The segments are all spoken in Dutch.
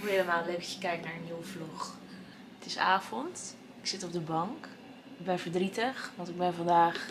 Helemaal leuk dat je kijkt naar een nieuwe vlog. Het is avond. Ik zit op de bank. Ik ben verdrietig, want ik ben vandaag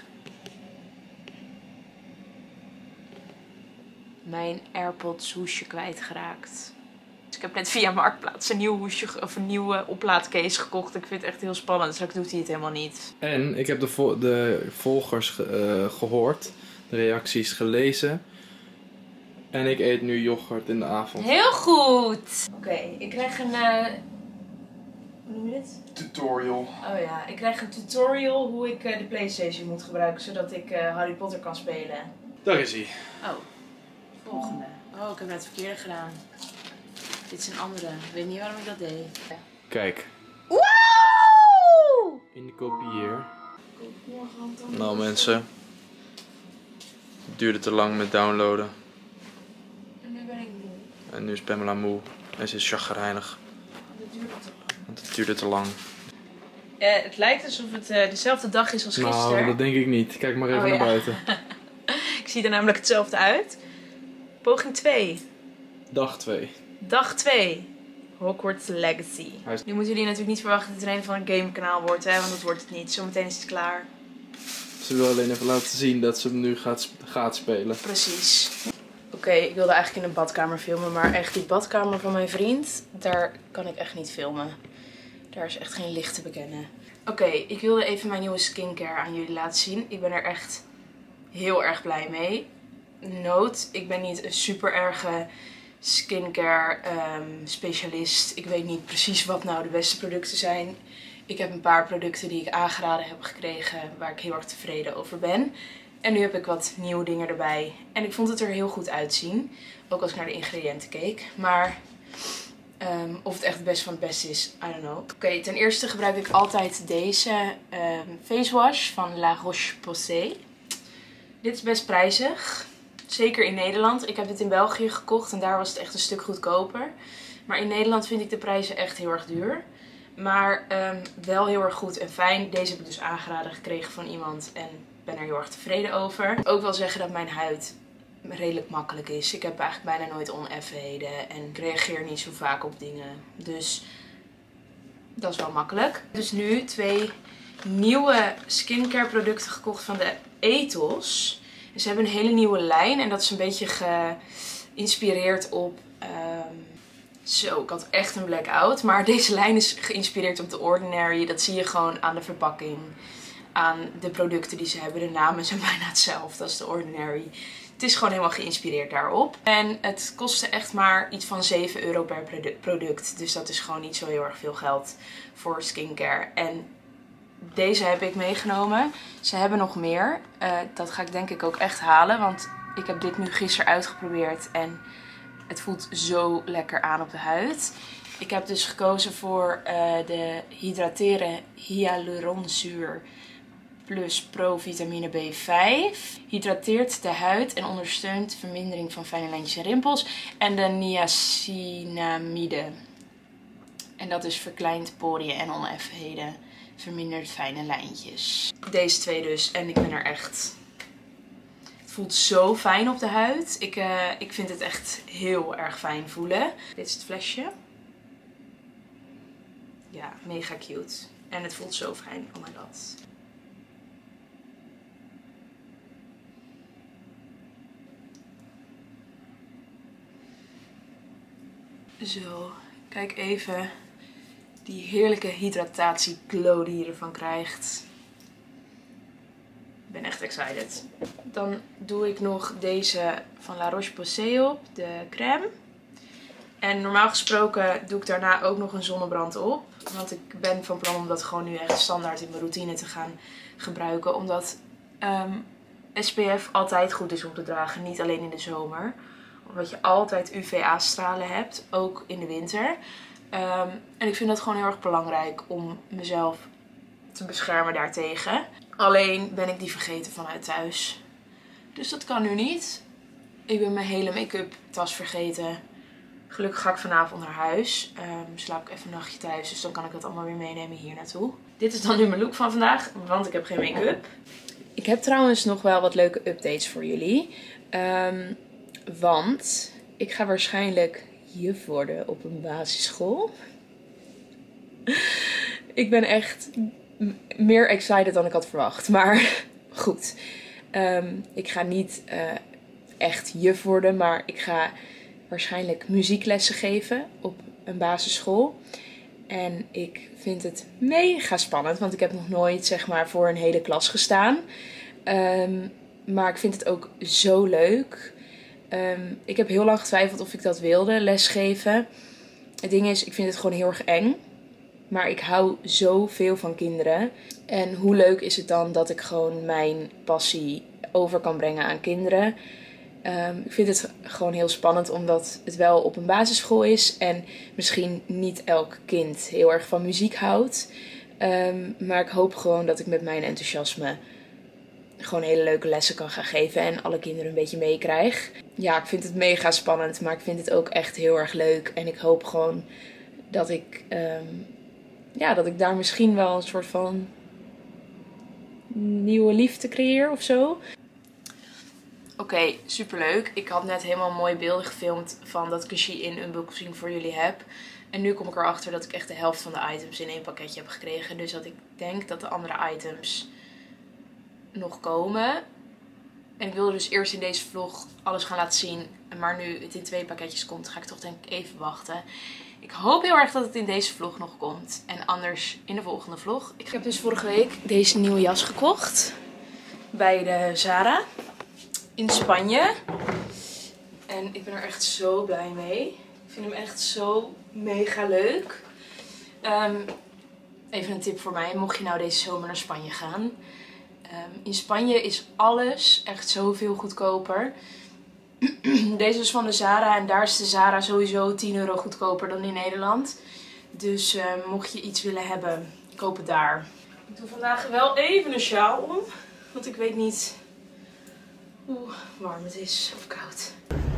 mijn AirPods hoesje kwijtgeraakt. Dus ik heb net via Marktplaats een nieuw hoesje of een nieuwe oplaadcase gekocht. Ik vind het echt heel spannend. Straks doet hij het helemaal niet. En ik heb de volgers gehoord, de reacties gelezen. En ik eet nu yoghurt in de avond. Heel goed! Oké, ik krijg een... hoe noem je dit? Tutorial. Oh ja, ik krijg een tutorial hoe ik de PlayStation moet gebruiken, zodat ik Harry Potter kan spelen. Daar is hij. Oh, volgende. Oh, ik heb net het verkeerde gedaan. Dit is een andere. Ik weet niet waarom ik dat deed. Ja. Kijk. Wow! In de kopieer. Morgen Nou mensen. Het duurde te lang met downloaden. En nu ben ik moe. En nu is Pamela moe. En ze is chagrijnig. Dat duurde te lang. Want het duurde te lang. Het lijkt alsof het dezelfde dag is als gisteren. Nou, dat denk ik niet. Kijk maar even naar buiten. Ik zie er namelijk hetzelfde uit. Poging 2. Dag 2. Dag 2. Hogwarts Legacy. Nu moeten jullie natuurlijk niet verwachten dat het een van een gamekanaal wordt, hè? Want dat wordt het niet. Zometeen is het klaar. Ze wil alleen even laten zien dat ze hem nu gaat spelen. Precies. Oké, ik wilde eigenlijk in een badkamer filmen, maar echt die badkamer van mijn vriend, daar kan ik echt niet filmen. Daar is echt geen licht te bekennen. Oké, ik wilde even mijn nieuwe skincare aan jullie laten zien. Ik ben er echt heel erg blij mee. Note, ik ben niet een super erge skincare specialist. Ik weet niet precies wat nou de beste producten zijn. Ik heb een paar producten die ik aangeraden heb gekregen waar ik heel erg tevreden over ben. En nu heb ik wat nieuwe dingen erbij. En ik vond het er heel goed uitzien. Ook als ik naar de ingrediënten keek. Maar of het echt het beste van het beste is, I don't know. Oké, ten eerste gebruik ik altijd deze face wash van La Roche-Posay. Dit is best prijzig. Zeker in Nederland. Ik heb dit in België gekocht en daar was het echt een stuk goedkoper. Maar in Nederland vind ik de prijzen echt heel erg duur. Maar wel heel erg goed en fijn. Deze heb ik dus aangeraden gekregen van iemand en ben er heel erg tevreden over. Ook wel zeggen dat mijn huid redelijk makkelijk is. Ik heb eigenlijk bijna nooit oneffenheden en ik reageer niet zo vaak op dingen. Dus dat is wel makkelijk. Dus nu 2 nieuwe skincare producten gekocht van de Ethos. Ze hebben een hele nieuwe lijn en dat is een beetje geïnspireerd op... Zo, ik had echt een blackout. Maar deze lijn is geïnspireerd op The Ordinary. Dat zie je gewoon aan de verpakking. Aan de producten die ze hebben. De namen zijn bijna hetzelfde als The Ordinary. Het is gewoon helemaal geïnspireerd daarop. En het kostte echt maar iets van €7 per product. Dus dat is gewoon niet zo heel erg veel geld voor skincare. En deze heb ik meegenomen. Ze hebben nog meer. Dat ga ik denk ik ook echt halen. Want ik heb dit nu gisteren uitgeprobeerd. En het voelt zo lekker aan op de huid. Ik heb dus gekozen voor de Hydrateren Hyaluronzuur Plus Pro Vitamine B5. Hydrateert de huid en ondersteunt vermindering van fijne lijntjes en rimpels. En de niacinamide. En dat is verkleint poriën en oneffenheden. Vermindert fijne lijntjes. Deze 2 dus. En ik ben er echt... Het voelt zo fijn op de huid. Ik vind het echt heel erg fijn voelen. Dit is het flesje. Ja, mega cute. En het voelt zo fijn. Oh my god. Zo, kijk even die heerlijke hydratatieglow die je ervan krijgt. Ik ben echt excited. Dan doe ik nog deze van La Roche-Posay op, de crème. En normaal gesproken doe ik daarna ook nog een zonnebrand op. Want ik ben van plan om dat gewoon nu echt standaard in mijn routine te gaan gebruiken. Omdat SPF altijd goed is om te dragen, niet alleen in de zomer. Omdat je altijd UVA-stralen hebt, ook in de winter. En ik vind dat gewoon heel erg belangrijk om mezelf te beschermen daartegen. Alleen ben ik die vergeten vanuit thuis. Dus dat kan nu niet. Ik ben mijn hele make-up tas vergeten. Gelukkig ga ik vanavond naar huis. Slaap ik even een nachtje thuis, dus dan kan ik dat allemaal weer meenemen hier naartoe. Dit is dan nu mijn look van vandaag, want ik heb geen make-up. Ik heb trouwens nog wel wat leuke updates voor jullie. Want ik ga waarschijnlijk juf worden op een basisschool. Ik ben echt meer excited dan ik had verwacht. Maar goed, ik ga niet echt juf worden, maar ik ga waarschijnlijk muzieklessen geven op een basisschool. En ik vind het mega spannend, want ik heb nog nooit zeg maar voor een hele klas gestaan. Maar ik vind het ook zo leuk. Ik heb heel lang getwijfeld of ik dat wilde, lesgeven. Het ding is, ik vind het gewoon heel erg eng. Maar ik hou zoveel van kinderen. En hoe leuk is het dan dat ik gewoon mijn passie over kan brengen aan kinderen. Ik vind het gewoon heel spannend omdat het wel op een basisschool is. En misschien niet elk kind heel erg van muziek houdt. Maar ik hoop gewoon dat ik met mijn enthousiasme gewoon hele leuke lessen kan gaan geven. En alle kinderen een beetje meekrijg. Ja, ik vind het mega spannend. Maar ik vind het ook echt heel erg leuk. En ik hoop gewoon dat ik daar misschien wel een soort van nieuwe liefde creëer of zo. Oké, superleuk. Ik had net helemaal mooie beelden gefilmd van dat ik een Shein unboxing voor jullie heb. En nu kom ik erachter dat ik echt de helft van de items in één pakketje heb gekregen. Dus dat ik denk dat de andere items nog komen. En ik wilde dus eerst in deze vlog alles gaan laten zien. Maar nu het in 2 pakketjes komt, ga ik toch denk ik even wachten. Ik hoop heel erg dat het in deze vlog nog komt. En anders in de volgende vlog. Ik heb dus vorige week deze nieuwe jas gekocht. Bij de Zara. In Spanje. En ik ben er echt zo blij mee. Ik vind hem echt zo mega leuk. Even een tip voor mij. Mocht je nou deze zomer naar Spanje gaan. In Spanje is alles echt zoveel goedkoper. Deze is van de Zara. En daar is de Zara sowieso 10 euro goedkoper dan in Nederland. Dus mocht je iets willen hebben, koop het daar. Ik doe vandaag wel even een sjaal om. Want ik weet niet hoe warm het is of koud.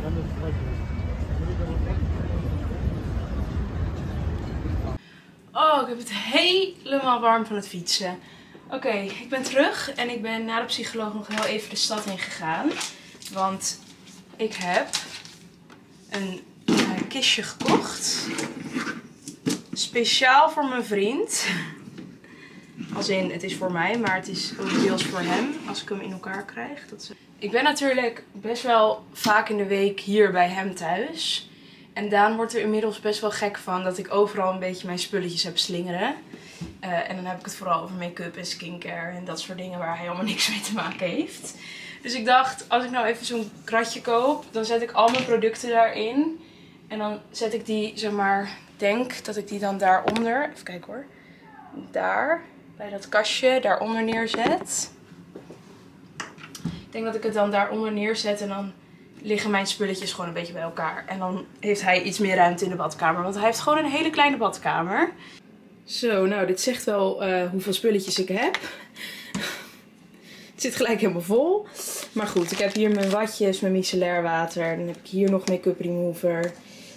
Oh, ik heb het helemaal warm van het fietsen. Oké, ik ben terug en ik ben na de psycholoog nog heel even de stad in gegaan. Want ik heb een kistje gekocht. Speciaal voor mijn vriend. Als in, het is voor mij, maar het is ook deels voor hem. Als ik hem in elkaar krijg. Ik ben natuurlijk best wel vaak in de week hier bij hem thuis. En Daan wordt er inmiddels best wel gek van dat ik overal een beetje mijn spulletjes heb slingeren. En dan heb ik het vooral over make-up en skincare en dat soort dingen waar hij helemaal niks mee te maken heeft. Dus ik dacht, als ik nou even zo'n kratje koop, dan zet ik al mijn producten daarin. En dan zet ik die, zeg maar, denk dat ik die dan daaronder, even kijken hoor. Daar, bij dat kastje, daaronder neerzet. Ik denk dat ik het dan daaronder neerzet en dan liggen mijn spulletjes gewoon een beetje bij elkaar. En dan heeft hij iets meer ruimte in de badkamer, want hij heeft gewoon een hele kleine badkamer. Zo, nou dit zegt wel hoeveel spulletjes ik heb. Het zit gelijk helemaal vol. Maar goed, ik heb hier mijn watjes, mijn micellair water. Dan heb ik hier nog make-up remover.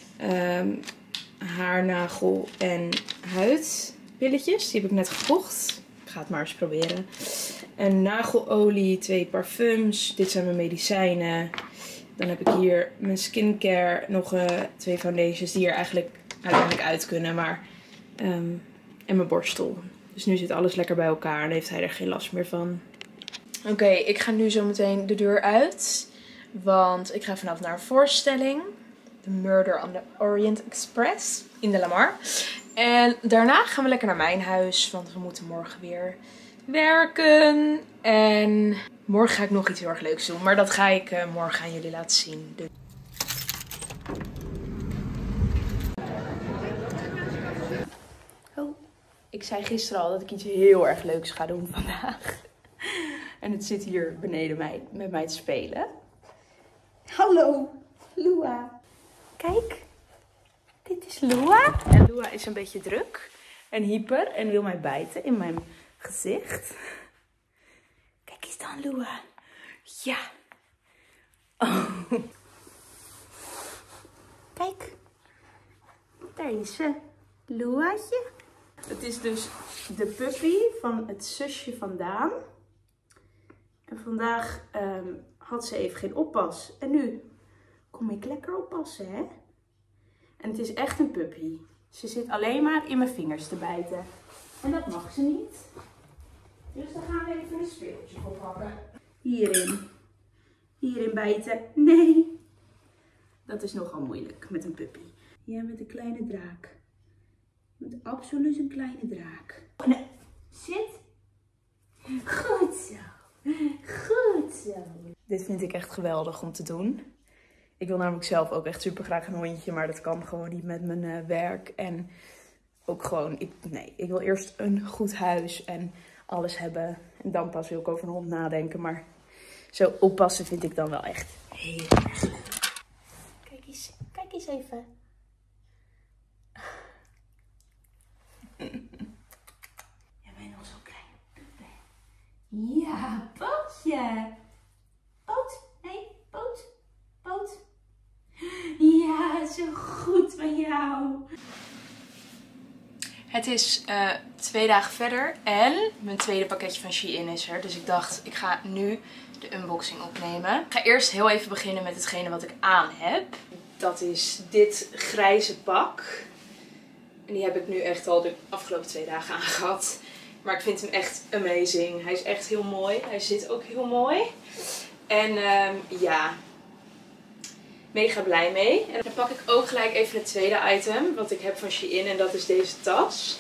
Haarnagel en huidpilletjes. Die heb ik net gekocht. Ik ga het maar eens proberen. Een nagelolie, 2 parfums. Dit zijn mijn medicijnen. Dan heb ik hier mijn skincare. Nog 2 foundations die er eigenlijk uiteindelijk uit kunnen. Maar, en mijn borstel. Dus nu zit alles lekker bij elkaar. En heeft hij er geen last meer van. Oké, ik ga nu zo meteen de deur uit. Want ik ga vanavond naar een voorstelling. The Murder on the Orient Express. In de Lamar. En daarna gaan we lekker naar mijn huis. Want we moeten morgen weer werken. En morgen ga ik nog iets heel erg leuks doen. Maar dat ga ik morgen aan jullie laten zien. Dus... Oh, ik zei gisteren al dat ik iets heel erg leuks ga doen vandaag. En het zit hier beneden met mij te spelen. Hallo, Lua. Kijk, dit is Lua. En Lua is een beetje druk en hyper en wil mij bijten in mijn gezicht. Kijk eens dan, Lua. Ja. Oh. Kijk, daar is ze. Luaatje. Het is dus de puppy van het zusje van Daan. En vandaag had ze even geen oppas. En nu kom ik lekker oppassen, hè? En het is echt een puppy. Ze zit alleen maar in mijn vingers te bijten. En dat mag ze niet. Dus dan gaan we even een speeltje voor pakken. Hierin. Hierin bijten. Nee. Dat is nogal moeilijk met een puppy. Ja, met een kleine draak. Met absoluut een kleine draak. Nee. Zit. Goed zo. Goed zo. Dit vind ik echt geweldig om te doen. Ik wil namelijk zelf ook echt super graag een hondje, maar dat kan gewoon niet met mijn werk. En ook gewoon, ik wil eerst een goed huis en alles hebben. En dan pas wil ik over een hond nadenken. Maar zo oppassen vind ik dan wel echt heel erg leuk. Kijk eens even. Jij bent nog zo klein. Ja, pootje. Poot. Nee, poot. Poot. Ja, zo goed van jou. Het is 2 dagen verder en mijn tweede pakketje van Shein is er. Dus ik dacht, ik ga nu de unboxing opnemen. Ik ga eerst heel even beginnen met hetgene wat ik aan heb. Dat is dit grijze pak. En die heb ik nu echt al de afgelopen 2 dagen aangehad. Maar ik vind hem echt amazing. Hij is echt heel mooi. Hij zit ook heel mooi. En ja, mega blij mee. En dan pak ik ook gelijk even het tweede item wat ik heb van Shein. En dat is deze tas.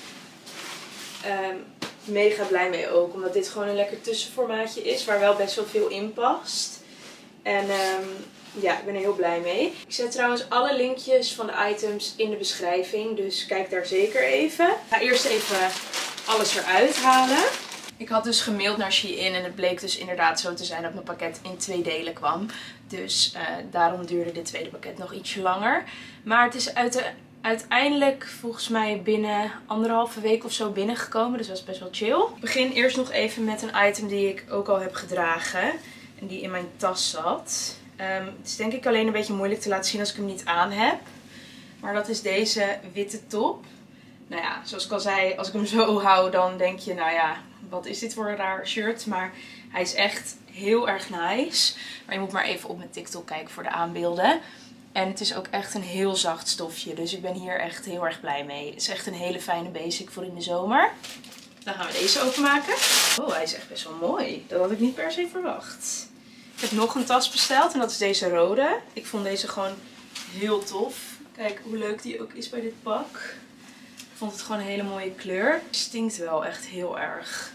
Mega blij mee ook. Omdat dit gewoon een lekker tussenformaatje is. Waar wel best wel veel in past. En ja, ik ben er heel blij mee. Ik zet trouwens alle linkjes van de items in de beschrijving. Dus kijk daar zeker even. Ik ga eerst even alles eruit halen. Ik had dus gemaild naar Shein en het bleek dus inderdaad zo te zijn dat mijn pakket in 2 delen kwam. Dus daarom duurde dit tweede pakket nog ietsje langer. Maar het is uiteindelijk volgens mij binnen 1,5 week of zo binnengekomen. Dus dat is best wel chill. Ik begin eerst nog even met een item die ik ook al heb gedragen. En die in mijn tas zat. Het is denk ik alleen een beetje moeilijk te laten zien als ik hem niet aan heb. Maar dat is deze witte top. Nou ja, zoals ik al zei, als ik hem zo hou dan denk je, nou ja, wat is dit voor een raar shirt. Maar hij is echt heel erg nice. Maar je moet maar even op mijn TikTok kijken voor de aanbeelden. En het is ook echt een heel zacht stofje. Dus ik ben hier echt heel erg blij mee. Het is echt een hele fijne basic voor in de zomer. Dan gaan we deze openmaken. Oh, hij is echt best wel mooi. Dat had ik niet per se verwacht. Ik heb nog een tas besteld en dat is deze rode. Ik vond deze gewoon heel tof. Kijk hoe leuk die ook is bij dit pak. Ik vond het gewoon een hele mooie kleur. Het stinkt wel echt heel erg.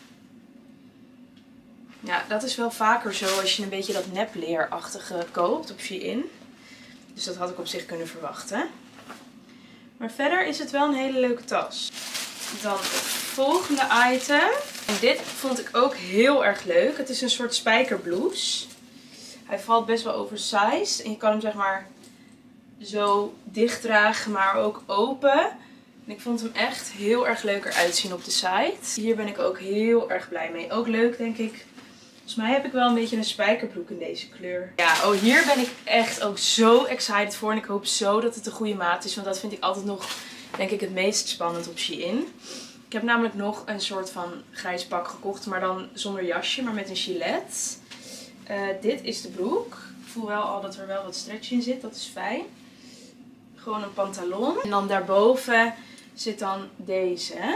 Ja, dat is wel vaker zo als je een beetje dat nepleerachtige koopt op Shein. Dus dat had ik op zich kunnen verwachten. Maar verder is het wel een hele leuke tas. Dan het volgende item. En dit vond ik ook heel erg leuk. Het is een soort spijkerblouse. Hij valt best wel oversized. En je kan hem zeg maar zo dicht dragen, maar ook open. En ik vond hem echt heel erg leuk eruit zien op de site. Hier ben ik ook heel erg blij mee. Ook leuk denk ik. Volgens mij heb ik wel een beetje een spijkerbroek in deze kleur. Ja, oh hier ben ik echt ook zo excited voor. En ik hoop zo dat het de goede maat is. Want dat vind ik altijd nog, denk ik, het meest spannend op Shein. Ik heb namelijk nog een soort van grijs pak gekocht. Maar dan zonder jasje, maar met een gilet. Dit is de broek. Ik voel wel al dat er wel wat stretch in zit. Dat is fijn. Gewoon een pantalon. En dan daarboven zit dan deze.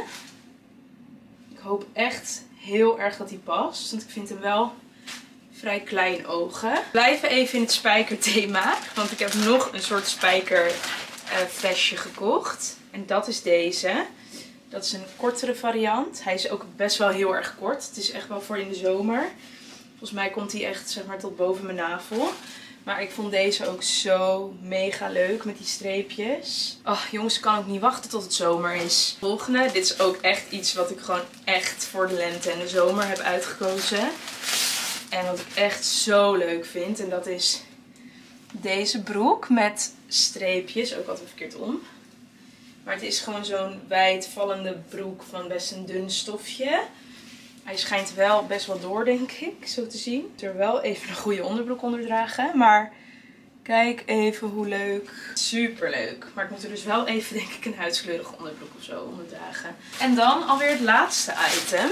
Ik hoop echt heel erg dat die past. Want ik vind hem wel vrij klein ogen. We blijven even in het spijkerthema. Want ik heb nog een soort spijker vestje gekocht. En dat is deze. Dat is een kortere variant. Hij is ook best wel heel erg kort. Het is echt wel voor in de zomer. Volgens mij komt hij echt zeg maar tot boven mijn navel. Maar ik vond deze ook zo mega leuk met die streepjes. Oh jongens, ik kan ook niet wachten tot het zomer is. Volgende, dit is ook echt iets wat ik gewoon echt voor de lente en de zomer heb uitgekozen. En wat ik echt zo leuk vind. En dat is deze broek met streepjes. Ook altijd verkeerd om. Maar het is gewoon zo'n wijdvallende broek van best een dun stofje. Hij schijnt wel best wel door, denk ik, zo te zien. Ik er wel even een goede onderbroek onder dragen. Maar kijk even hoe leuk. Super leuk. Maar ik moet er dus wel even, denk ik, een huidskleurige onderbroek of zo onder dragen. En dan alweer het laatste item.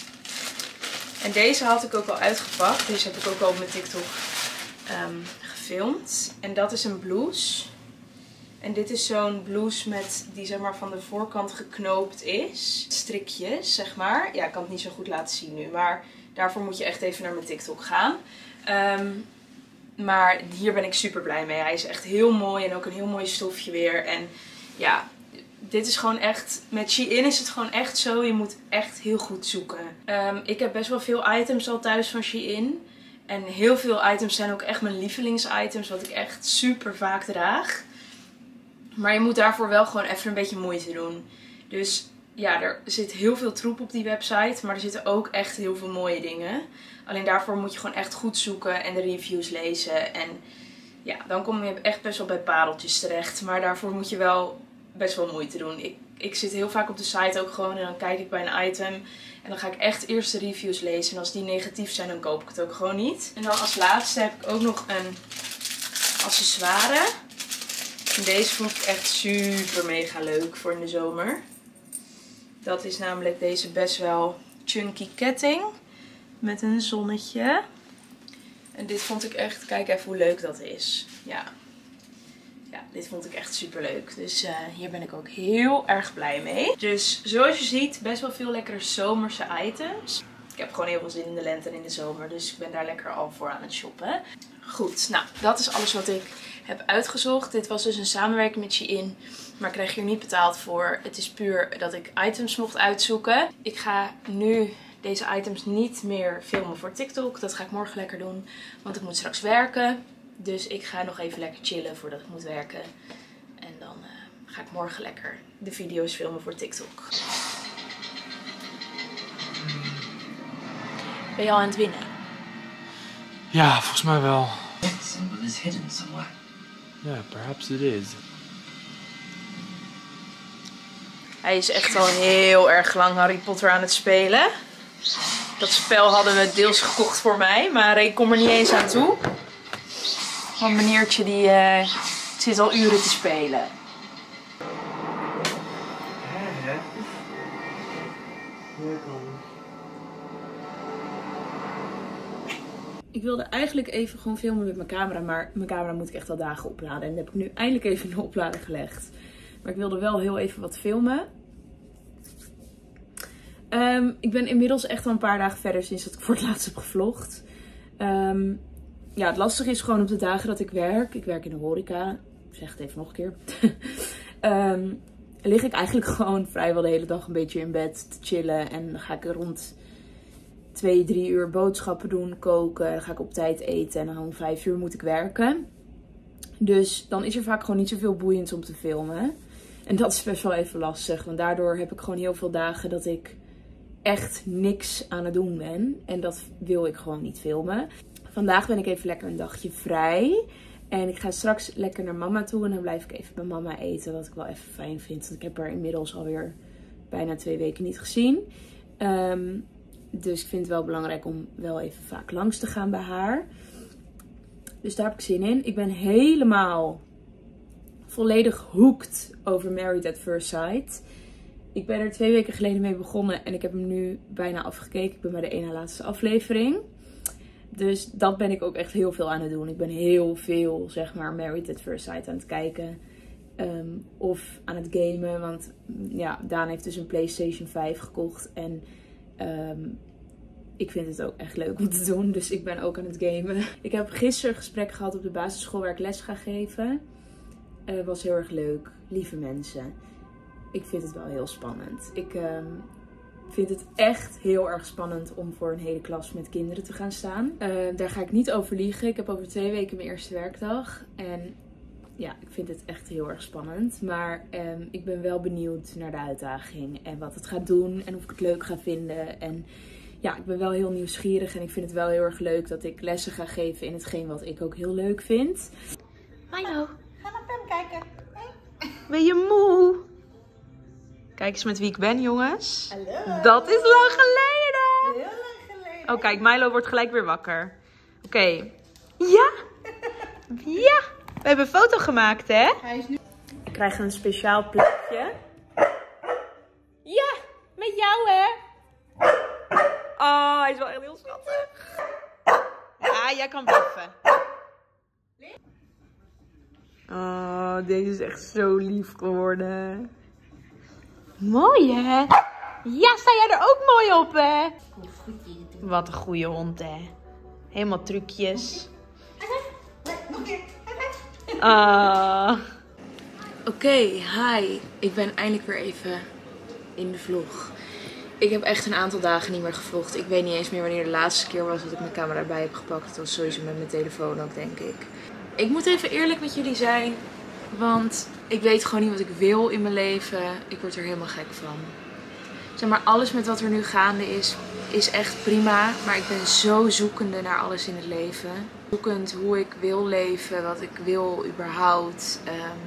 En deze had ik ook al uitgepakt. Deze heb ik ook al op mijn TikTok gefilmd. En dat is een blouse. En dit is zo'n blouse die zeg maar van de voorkant geknoopt is. Strikjes, zeg maar. Ja, ik kan het niet zo goed laten zien nu. Maar daarvoor moet je echt even naar mijn TikTok gaan. Maar hier ben ik super blij mee. Hij is echt heel mooi en ook een heel mooi stofje weer. En ja, dit is gewoon echt... Met Shein is het gewoon echt zo. Je moet echt heel goed zoeken. Ik heb best wel veel items al thuis van Shein. En heel veel items zijn ook echt mijn lievelingsitems. Wat ik echt super vaak draag. Maar je moet daarvoor wel gewoon even een beetje moeite doen. Dus ja, er zit heel veel troep op die website. Maar er zitten ook echt heel veel mooie dingen. Alleen daarvoor moet je gewoon echt goed zoeken en de reviews lezen. En ja, dan kom je echt best wel bij pareltjes terecht. Maar daarvoor moet je wel best wel moeite doen. Ik zit heel vaak op de site ook gewoon en dan kijk ik bij een item. En dan ga ik echt eerst de reviews lezen. En als die negatief zijn, dan koop ik het ook gewoon niet. En dan als laatste heb ik ook nog een accessoire. En deze vond ik echt super mega leuk voor in de zomer. Dat is namelijk deze best wel chunky ketting. Met een zonnetje. En dit vond ik echt... Kijk even hoe leuk dat is. Ja, dit vond ik echt super leuk. Dus hier ben ik ook heel erg blij mee. Dus zoals je ziet, best wel veel lekkere zomerse items. Ik heb gewoon heel veel zin in de lente en in de zomer. Dus ik ben daar lekker al voor aan het shoppen. Goed, nou dat is alles wat ik heb uitgezocht. Dit was dus een samenwerking met Shein. Maar ik krijg hier niet betaald voor. Het is puur dat ik items mocht uitzoeken. Ik ga nu deze items niet meer filmen voor TikTok. Dat ga ik morgen lekker doen. Want ik moet straks werken. Dus ik ga nog even lekker chillen voordat ik moet werken. En dan ga ik morgen lekker de video's filmen voor TikTok. Ben je al aan het winnen? Ja, volgens mij wel. That symbol is hidden somewhere. Ja, perhaps it is. Hij is echt al heel erg lang Harry Potter aan het spelen. Dat spel hadden we deels gekocht voor mij, maar ik kom er niet eens aan toe. Want meneertje die zit al uren te spelen. Ik wilde eigenlijk even gewoon filmen met mijn camera, maar mijn camera moet ik echt al dagen opladen. En dat heb ik nu eindelijk even in de oplader gelegd. Maar ik wilde wel heel even wat filmen. Ik ben inmiddels echt al een paar dagen verder sinds dat ik voor het laatst heb gevlogd. Ja, het lastige is gewoon op de dagen dat ik werk. Ik werk in de horeca. Ik zeg het even nog een keer. Lig ik eigenlijk gewoon vrijwel de hele dag een beetje in bed te chillen. En dan ga ik rond 2-3 uur boodschappen doen, koken. Dan ga ik op tijd eten en dan om 5 uur moet ik werken. Dus dan is er vaak gewoon niet zoveel boeiends om te filmen. En dat is best wel even lastig. Want daardoor heb ik gewoon heel veel dagen dat ik echt niks aan het doen ben. En dat wil ik gewoon niet filmen. Vandaag ben ik even lekker een dagje vrij. En ik ga straks lekker naar mama toe. En dan blijf ik even bij mama eten. Wat ik wel even fijn vind. Want ik heb haar inmiddels alweer bijna 2 weken niet gezien. Dus ik vind het wel belangrijk om wel even vaak langs te gaan bij haar. Dus daar heb ik zin in. Ik ben helemaal volledig hooked over Married at First Sight. Ik ben er 2 weken geleden mee begonnen. En ik heb hem nu bijna afgekeken. Ik ben bij de ene laatste aflevering. Dus dat ben ik ook echt heel veel aan het doen. Ik ben heel veel, zeg maar, Married at First Sight aan het kijken. Of aan het gamen. Want ja, Daan heeft dus een PlayStation 5 gekocht. En ik vind het ook echt leuk om te doen. Dus ik ben ook aan het gamen. Ik heb gisteren een gesprek gehad op de basisschool waar ik les ga geven. Was heel erg leuk. Lieve mensen. Ik vind het wel heel spannend. Ik vind het echt heel erg spannend om voor een hele klas met kinderen te gaan staan. Daar ga ik niet over liegen. Ik heb over 2 weken mijn eerste werkdag. En ja, ik vind het echt heel erg spannend. Maar ik ben wel benieuwd naar de uitdaging. En wat het gaat doen. En of ik het leuk ga vinden. En ja, ik ben wel heel nieuwsgierig. En ik vind het wel heel erg leuk dat ik lessen ga geven in hetgeen wat ik ook heel leuk vind. Milo. Ga naar Pam kijken. Hey. Ben je moe? Kijk eens met wie ik ben, jongens. Hallo. Dat is lang geleden. Heel lang geleden. Oh, kijk, Milo wordt gelijk weer wakker. Oké. Ja. Ja. We hebben een foto gemaakt, hè? Hij is nu... Ik krijg een speciaal plekje. Ja, met jou, hè? Oh, hij is wel echt heel schattig. Ja, jij kan blijven. Oh, deze is echt zo lief geworden. Mooi, hè? Ja, sta jij er ook mooi op, hè? Wat een goede hond, hè? Helemaal trucjes. Oké, hi. Ik ben eindelijk weer even in de vlog. Ik heb echt een aantal dagen niet meer gevlogd. Ik weet niet eens meer wanneer de laatste keer was dat ik mijn camera erbij heb gepakt. Het was sowieso met mijn telefoon ook, denk ik. Ik moet even eerlijk met jullie zijn. Want ik weet gewoon niet wat ik wil in mijn leven. Ik word er helemaal gek van. Zeg maar, alles met wat er nu gaande is echt prima. Maar ik ben zo zoekende naar alles in het leven. Zoekend hoe ik wil leven, wat ik wil überhaupt.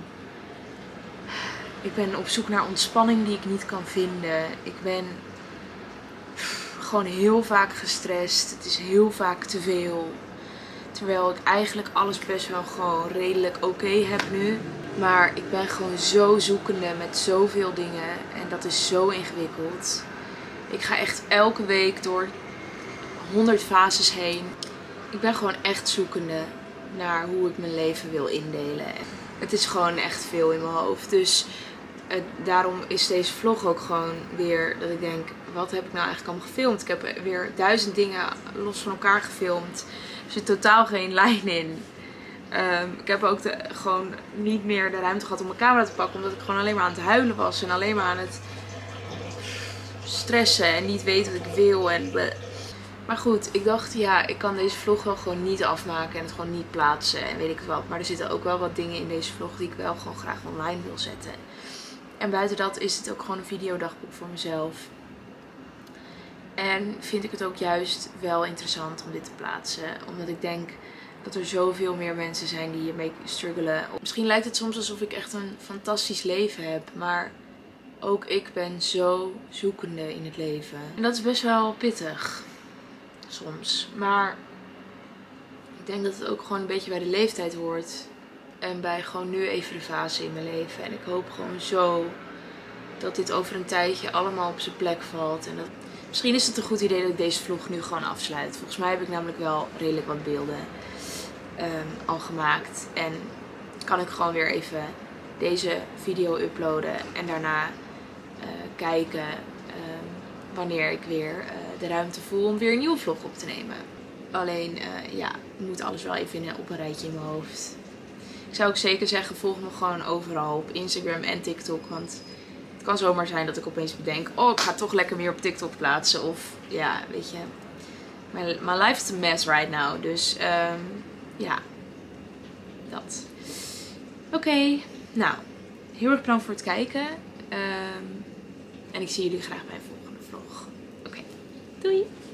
Ik ben op zoek naar ontspanning die ik niet kan vinden. Ik ben gewoon heel vaak gestrest. Het is heel vaak te veel. Terwijl ik eigenlijk alles best wel gewoon redelijk oké heb nu. Maar ik ben gewoon zo zoekende met zoveel dingen. En dat is zo ingewikkeld. Ik ga echt elke week door 100 fases heen. Ik ben gewoon echt zoekende naar hoe ik mijn leven wil indelen. Het is gewoon echt veel in mijn hoofd. Dus daarom is deze vlog ook gewoon weer dat ik denk, wat heb ik nou eigenlijk allemaal gefilmd? Ik heb weer 1000 dingen los van elkaar gefilmd. Er zit totaal geen lijn in. Ik heb ook gewoon niet meer de ruimte gehad om mijn camera te pakken. Omdat ik gewoon alleen maar aan het huilen was. En alleen maar aan het stressen. En niet weten wat ik wil. Maar goed, ik dacht ja, ik kan deze vlog wel gewoon niet afmaken. En het gewoon niet plaatsen. En weet ik wat. Maar er zitten ook wel wat dingen in deze vlog die ik wel gewoon graag online wil zetten. En buiten dat is het ook gewoon een videodagboek voor mezelf. En vind ik het ook juist wel interessant om dit te plaatsen. Omdat ik denk dat er zoveel meer mensen zijn die hiermee struggelen. Misschien lijkt het soms alsof ik echt een fantastisch leven heb. Maar ook ik ben zo zoekende in het leven. En dat is best wel pittig. Soms. Maar ik denk dat het ook gewoon een beetje bij de leeftijd hoort. En bij gewoon nu even de fase in mijn leven. En ik hoop gewoon zo dat dit over een tijdje allemaal op zijn plek valt. En dat... Misschien is het een goed idee dat ik deze vlog nu gewoon afsluit. Volgens mij heb ik namelijk wel redelijk wat beelden al gemaakt. En kan ik gewoon weer even deze video uploaden. En daarna kijken wanneer ik weer de ruimte voel om weer een nieuwe vlog op te nemen. Alleen ja, moet alles wel even op een rijtje in mijn hoofd. Ik zou ook zeker zeggen, volg me gewoon overal op Instagram en TikTok. Want het kan zomaar zijn dat ik opeens bedenk, oh, ik ga toch lekker meer op TikTok plaatsen. Of ja, weet je, my life is a mess right now. Dus ja, dat. Oké, nou, heel erg bedankt voor het kijken. En ik zie jullie graag bij een volgende vlog.